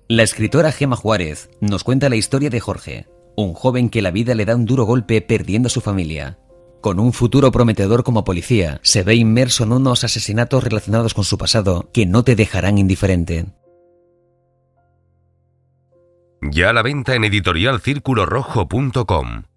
La escritora Gemma Juárez nos cuenta la historia de Jorge, un joven que la vida le da un duro golpe perdiendo a su familia. Con un futuro prometedor como policía, se ve inmerso en unos asesinatos relacionados con su pasado que no te dejarán indiferente. Ya a la venta en editorialcirculorrojo.com.